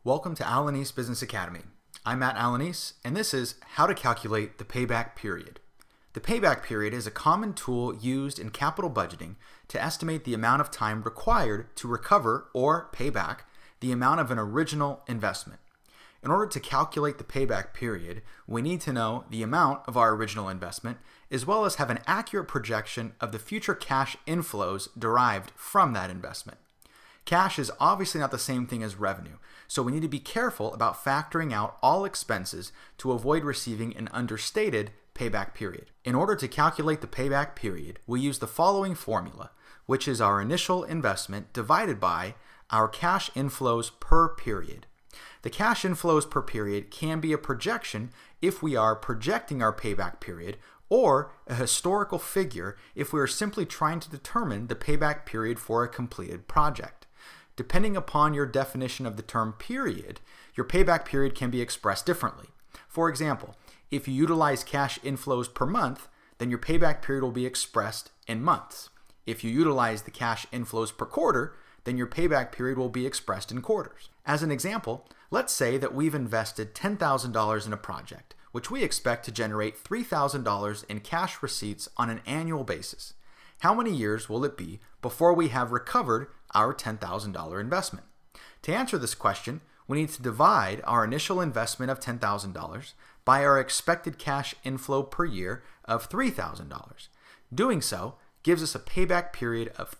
Welcome to Alanis Business Academy. I'm Matt Alanis, and this is how to calculate the payback period. The payback period is a common tool used in capital budgeting to estimate the amount of time required to recover or pay back the amount of an original investment. In order to calculate the payback period, we need to know the amount of our original investment, as well as have an accurate projection of the future cash inflows derived from that investment. Cash is obviously not the same thing as revenue, so we need to be careful about factoring out all expenses to avoid receiving an understated payback period. In order to calculate the payback period, we use the following formula, which is our initial investment divided by our cash inflows per period. The cash inflows per period can be a projection if we are projecting our payback period, or a historical figure if we are simply trying to determine the payback period for a completed project. Depending upon your definition of the term period, your payback period can be expressed differently. For example, if you utilize cash inflows per month, then your payback period will be expressed in months. If you utilize the cash inflows per quarter, then your payback period will be expressed in quarters. As an example, let's say that we've invested $10,000 in a project, which we expect to generate $3,000 in cash receipts on an annual basis. How many years will it be before we have recovered our $10,000 investment? To answer this question, we need to divide our initial investment of $10,000 by our expected cash inflow per year of $3,000. Doing so gives us a payback period of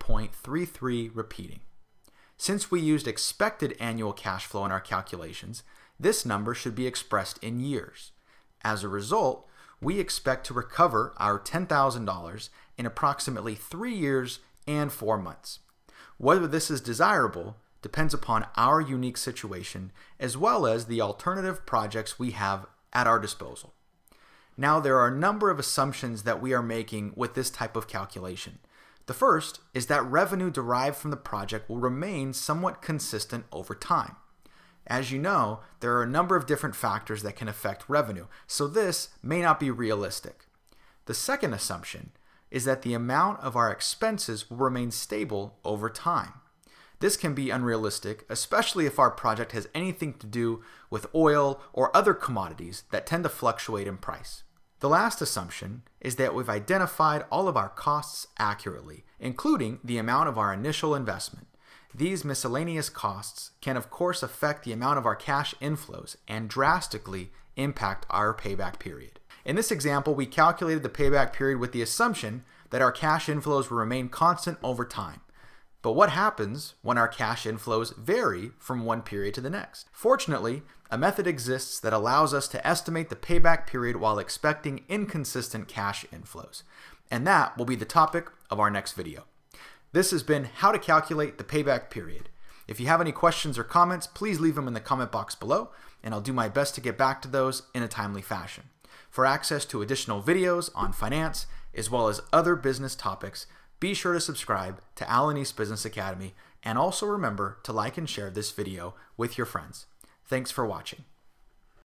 3.33 repeating. Since we used expected annual cash flow in our calculations, this number should be expressed in years. As a result, we expect to recover our $10,000 in approximately 3 years and 4 months. Whether this is desirable depends upon our unique situation as well as the alternative projects we have at our disposal. Now, there are a number of assumptions that we are making with this type of calculation. The first is that revenue derived from the project will remain somewhat consistent over time. As you know, there are a number of different factors that can affect revenue, so this may not be realistic. The second assumption is that the amount of our expenses will remain stable over time. This can be unrealistic, especially if our project has anything to do with oil or other commodities that tend to fluctuate in price. The last assumption is that we've identified all of our costs accurately, including the amount of our initial investment. These miscellaneous costs can of course affect the amount of our cash inflows and drastically impact our payback period. In this example, we calculated the payback period with the assumption that our cash inflows will remain constant over time. But what happens when our cash inflows vary from one period to the next? Fortunately, a method exists that allows us to estimate the payback period while expecting inconsistent cash inflows. And that will be the topic of our next video. This has been how to calculate the payback period. If you have any questions or comments, please leave them in the comment box below, and I'll do my best to get back to those in a timely fashion. For access to additional videos on finance, as well as other business topics, be sure to subscribe to Alanis Business Academy, and also remember to like and share this video with your friends. Thanks for watching.